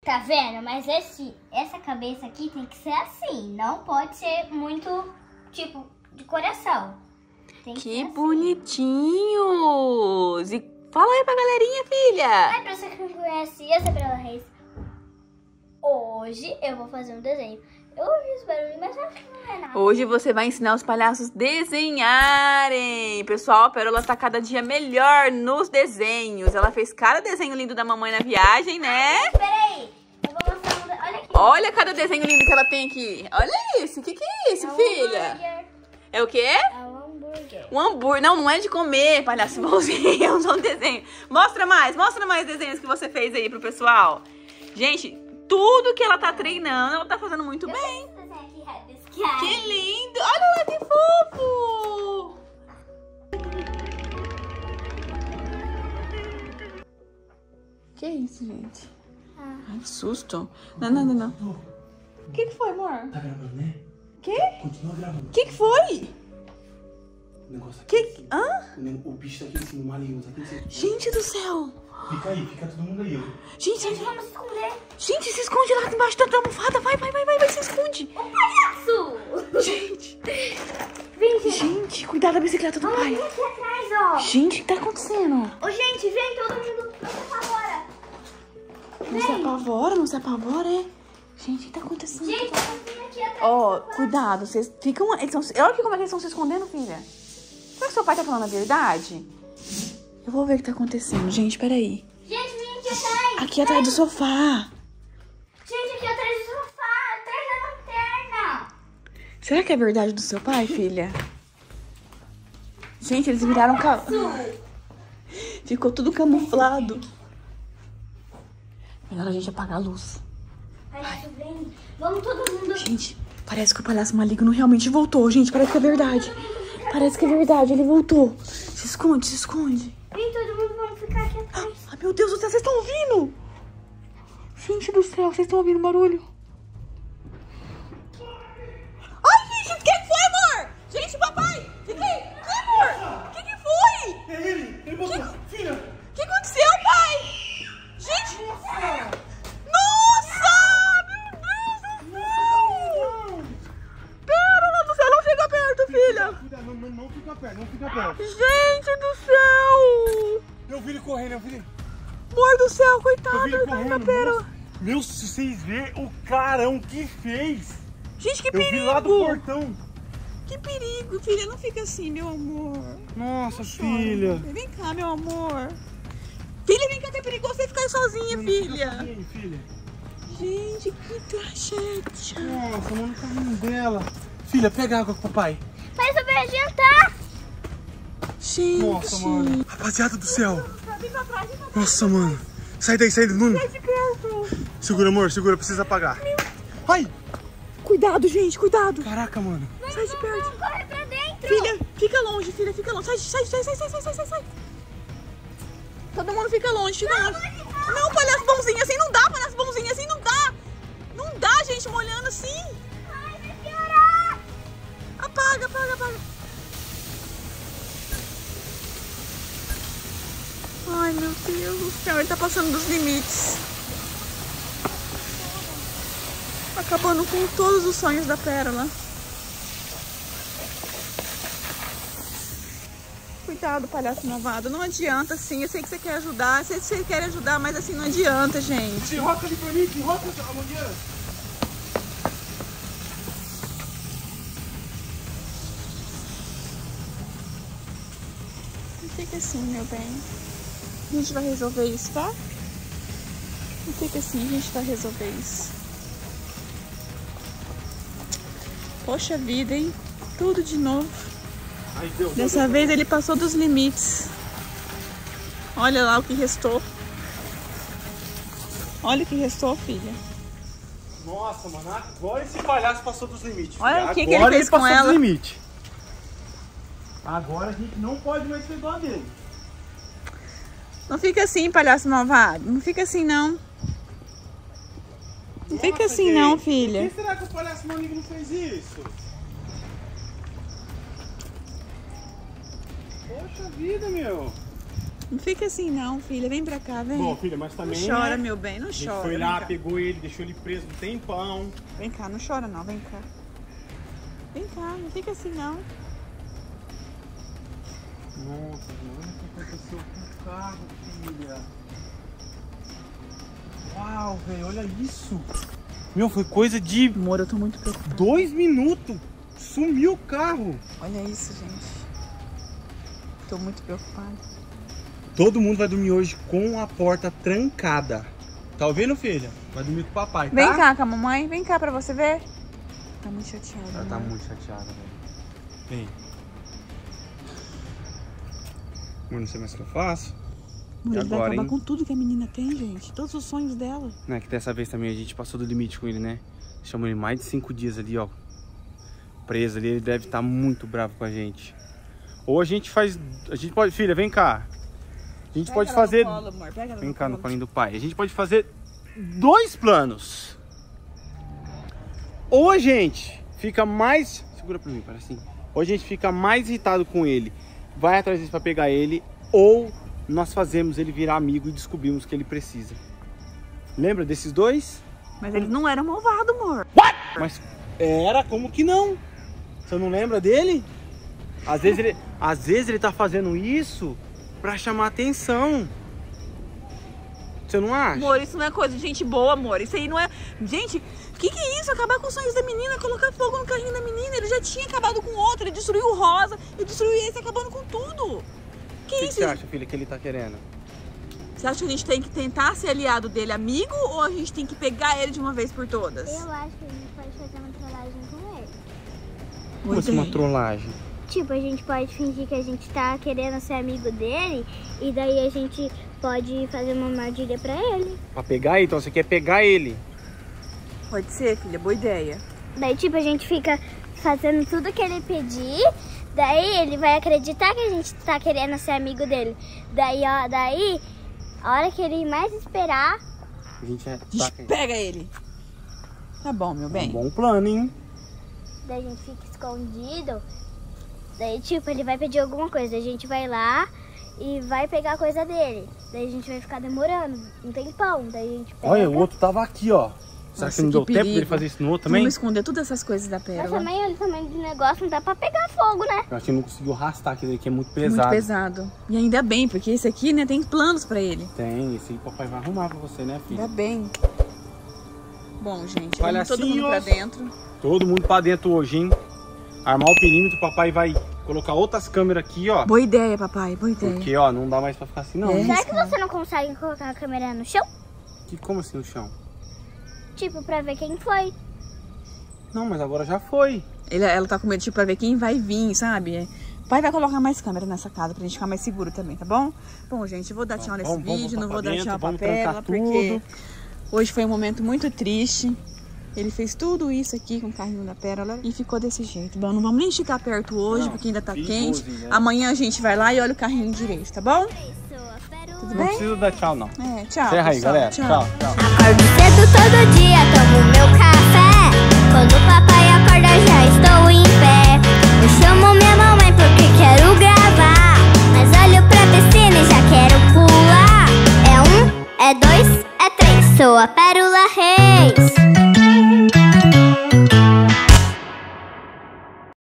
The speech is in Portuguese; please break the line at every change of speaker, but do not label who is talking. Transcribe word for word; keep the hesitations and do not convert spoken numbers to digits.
Tá vendo? Mas esse, essa cabeça aqui tem que ser assim. Não pode ser muito, tipo, de coração. Tem que,
que
ser
bonitinhos! E fala aí pra galerinha, filha.
Ai, pra você que não conhece, eu sou a Bela Reis. Hoje eu vou fazer um desenho. Eu ouvi os barulhos, mas acho que não é nada.
Hoje você vai ensinar os palhaços a desenharem. Pessoal, a Pérola tá cada dia melhor nos desenhos. Ela fez cada desenho lindo da mamãe na viagem, né?
Ai, peraí. Eu vou mostrar um... Olha aqui.
Olha cada desenho lindo que ela tem aqui. Olha isso. O que que é isso,
é um
filha?
hambúrguer.
É o quê?
É um hambúrguer.
Um hambúrguer. Não, não é de comer, palhaço bonzinho. É um desenho. Mostra mais. Mostra mais desenhos que você fez aí pro pessoal. Gente, tudo que ela tá treinando, ela tá fazendo muito
Eu
bem.
fiz esse desenho aqui, desse cara.
Que lindo! Olha lá, que fofo! Que isso, gente?
Ah.
Ai, que susto. Não, não, não, não. O que que foi, amor?
Tá gravando, né?
Que?
Continua gravando.
O que que foi?
O negócio aqui.
Que? Hã?
O, ne- o bicho tá aqui em cima, o maligno tá aqui em cima.
Gente do céu!
Fica aí, fica todo mundo aí, ó.
Gente, gente,
Vamos se esconder.
gente, se esconde lá embaixo da almofada. Vai, vai, vai, vai, vai, se esconde.
O palhaço!
Gente,
Vem, gente.
gente, cuidado da bicicleta do
Vamos
pai.
vir aqui atrás, ó.
Gente, o que tá acontecendo?
Ô, gente, vem, todo mundo pra fora.
Não se apavora, não se apavora, é? Gente, o que tá acontecendo?
Gente, vamos vir aqui atrás.
Ó, cuidado, vocês ficam... Eles tão, olha aqui como é que eles estão se escondendo, filha. Será que seu pai tá falando a verdade? Eu vou ver o que tá acontecendo. Gente, peraí.
Gente, vem aqui atrás.
Aqui atrás do sofá.
Gente, aqui atrás do sofá, atrás da lanterna.
Será que é verdade do seu pai, filha? Gente, eles viraram... Ca... Ficou tudo camuflado. Melhor a gente apagar a luz.
Palhaço, vem. Vamos todo mundo.
Gente, parece que o palhaço maligno realmente voltou, gente. Parece que é verdade. Parece que é verdade, ele voltou. Se esconde, se esconde.
Vem, todo mundo, vamos ficar aqui atrás.
Ai, meu Deus do céu, vocês estão ouvindo? Gente do céu, vocês estão ouvindo o barulho? Ai, gente, o que foi, amor? Gente, papai, fica aí. O que, amor? O que, que foi?
É ele! Ele botou! Filha!
O que aconteceu, pai? Gente! Nossa! Meu Deus do céu! Pérola do céu, não chega perto, filha!
Cuidado, não, não, não fica perto, não fica perto.
Gente do céu!
Eu vi ele correndo, eu vi ele.
Amor do céu,
Eu
coitado
vi ele
da
correndo.
Pérola!
Meu, se vocês verem o carão que fez.
Gente, que
Eu
perigo!
vi lá do portão.
Que perigo, filha, não fica assim, meu amor.
Nossa,
Chora,
filha.
vem cá, meu amor. Filha, vem cá, que é perigoso você ficar aí sozinha,
Não,
filha.
fica aí, filha.
Gente, que tragédia.
Nossa, mano, tá rindo dela. Filha, pega água com o papai.
Mas eu vou adiantar.
Gente.
Nossa, mano. Rapaziada do céu.
Vem pra trás, vem pra trás.
Nossa, mano. Sai daí, sai daí, Nuno.
Sai de perto.
Segura, amor, segura, precisa apagar. Ai!
Cuidado, gente, cuidado.
Caraca, mano.
Sai de perto.
Vamos correr pra dentro.
Filha, fica longe, filha, fica longe. Sai, sai, sai, sai, sai, sai, sai, sai, sai. Todo mundo fica longe, fica longe. Não, palhaço bonzinho assim não dá, palhaço bonzinho assim não dá. Não dá, gente, molhando assim.
Ai, vai piorar.
Apaga, apaga, apaga. Ai, meu Deus do céu, ele tá passando dos limites. Acabando com todos os sonhos da Pérola. Cuidado, palhaço malvado. Não adianta, assim. Eu sei que você quer ajudar. Eu sei que você quer ajudar, mas assim, não adianta, gente.
Desenroca ali pra mim, desenroca a mangueira.
Não fica assim, meu bem. A gente vai resolver isso, tá? Não fica assim, a gente vai resolver isso. Poxa vida, hein? Tudo de novo.
Ai, Deus,
Dessa
Deus,
vez
Deus.
ele passou dos limites. Olha lá o que restou. Olha o que restou, filha.
Nossa, mano, agora esse palhaço passou dos limites.
Olha
filha.
o que que ele
Agora
fez com
passou
ela.
dos limites. Agora a gente não pode mais ser dó dele.
Não fica assim, palhaço malvado. Não fica assim, não. Não fica
Nossa,
assim,
gente,
não,
Por
filha.
que será que o palhaço maligno fez isso? Poxa vida, meu.
Não fica assim não, filha. Vem pra cá, vem.
Bom, filha, mas também...
Não chora,
né?
meu bem, não
A gente
chora.
foi lá,
cá.
pegou ele, deixou ele preso um tempão.
Vem cá, não chora não, vem cá. Vem cá, não fica assim não.
Nossa, olha o que aconteceu com o carro, filha. Uau, velho, olha isso. Meu, foi coisa de
Amor, eu tô muito preocupada.
dois minutos. Sumiu o carro.
Olha isso, gente. Tô muito preocupada.
Todo mundo vai dormir hoje com a porta trancada. Tá ouvindo, filha? Vai dormir com o papai, tá?
Vem cá com a mamãe, vem cá pra você ver. Tá muito chateada.
Ela tá
amor.
muito chateada, velho. Vem. Amor, não sei mais o que eu faço.
Amor,
E
ele vai
agora,
acabar
hein?
com tudo que a menina tem, gente. Todos os sonhos dela.
Não é que dessa vez também a gente passou do limite com ele, né? Chamou ele mais de cinco dias ali, ó. Preso ali, ele deve estar muito bravo com a gente. Ou a gente faz... A gente pode... Filha, vem cá. A gente
Pega
pode
ela
fazer...
no colo, amor. Pega ela
Vem
no
cá no
colo.
colinho do pai. A gente pode fazer dois planos. Ou a gente fica mais... Segura pra mim, para assim. Ou a gente fica mais irritado com ele, vai atrás dele pra pegar ele, ou nós fazemos ele virar amigo e descobrimos que ele precisa. Lembra desses dois?
Mas eles não eram malvados, amor.
Mas era, como que não? Você não lembra dele? Às vezes ele, às vezes ele tá fazendo isso pra chamar atenção. Você não acha?
Amor, isso não é coisa de gente boa, amor. Isso aí não é... Gente, o que que é isso? Acabar com os sonhos da menina, colocar fogo no carrinho da menina. Ele já tinha acabado com outro, ele destruiu o rosa e destruiu esse, acabando com tudo. Que
O que, que
isso?
você acha, filha, que ele tá querendo?
Você acha que a gente tem que tentar ser aliado dele, amigo, ou a gente tem que pegar ele de uma vez por todas?
Eu acho que a gente pode fazer uma trollagem com ele.
Como assim, uma trollagem?
Tipo, a gente pode fingir que a gente tá querendo ser amigo dele e daí a gente pode fazer uma armadilha pra ele.
Pra pegar ele? Então você quer pegar ele?
Pode ser, filha, boa ideia.
Daí, tipo, a gente fica fazendo tudo que ele pedir, daí ele vai acreditar que a gente tá querendo ser amigo dele. Daí, ó, daí, a hora que ele mais esperar...
A gente é...
A gente pega ele. Tá bom, meu
Um
bem.
bom plano, hein?
Daí a gente fica escondido. Daí, tipo, ele vai pedir alguma coisa. A gente vai lá e vai pegar a coisa dele. Daí a gente vai ficar demorando um tempão. Daí a gente pega...
Olha, o outro tava aqui, ó. Será
Nossa,
que não
que
deu tempo
perigo.
dele fazer isso no outro também?
Vamos esconder todas essas coisas da
Mas
pérola.
também, olha o tamanho do negócio, não dá pra pegar fogo, né?
Eu acho que ele não conseguiu arrastar aquele aqui, é muito pesado.
Muito pesado. E ainda bem, porque esse aqui, né, tem planos pra ele.
Tem, esse aí o papai vai arrumar pra você, né, filha?
Ainda bem. Bom, gente, vamos todo mundo pra
Palhacinhos.
dentro.
Todo mundo pra dentro hoje, hein? Armar o perímetro, o papai vai colocar outras câmeras aqui, ó.
Boa ideia, papai, boa ideia.
Porque, ó, não dá mais pra ficar assim, não.
É.
hein?
Será que você não consegue colocar a câmera no chão?
Que, como assim no chão?
Tipo, pra ver quem foi.
Não, mas agora já foi.
Ele, ela tá com medo, tipo, pra ver quem vai vir, sabe? É. O pai vai colocar mais câmera nessa casa pra gente ficar mais seguro também, tá bom? Bom, gente, eu vou dar tchau nesse
vamos, vamos
vídeo,
voltar
não vou
pra
dar
dentro,
tchau pra
vamos
Pérola,
trancar
porque
tudo.
hoje foi um momento muito triste. Ele fez tudo isso aqui com o carrinho da Pérola e ficou desse jeito. Bom, não vamos nem chegar perto hoje,
Não,
porque ainda tá
perigoso,
quente.
né?
Amanhã a gente vai lá e olha o carrinho direito, tá bom? Tudo
Não
bem?
precisa dar tchau, não.
É, tchau.
Encerra aí,
pessoal.
galera. Tchau, tchau.
Acordo cedo todo dia, tomo meu café. Quando o papai acorda já estou em pé. Eu chamo minha mamãe porque quero gravar. Mas olho pra piscina e já quero pular. É um, é dois, é três, sou a Pérola Reis.